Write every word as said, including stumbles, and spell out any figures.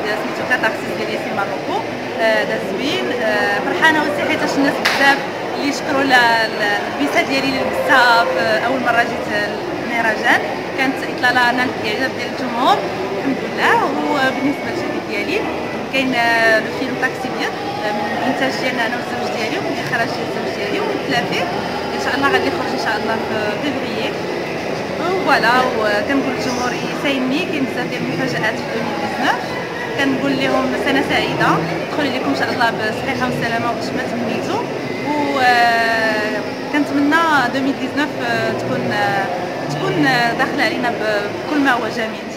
سميتو كاتارسيس ديال ياسين ماروكو. داز زوين، فرحانه وسي حيتاش الناس بزاف اللي شكروا البيسه ديالي اللي لبستها اول مره جيت لمهرجان، كانت اطلاله نالت الاعجاب ديال الجمهور الحمد لله. وبالنسبه للجديد ديالي كاين لو فيلم طاكسي بيض من الانتاج ديالنا انا والزوج ديالي ومن الاخراج ديال الزوج ديالي ومتلافي ان شاء الله غادي يخرج ان شاء الله في فيفريي. فوالا، وكنقول للجمهور يسايني، كاين بزاف ديال المفاجآت في ألفين وتسعطاش. كنقول لهم سنه سعيده تدخل لكم ان شاء الله بالصحه والسلامه واش ما تمنيتو، وكنتمنى ألفين وتسعطاش تكون تكون داخله علينا بكل ما هو جميل.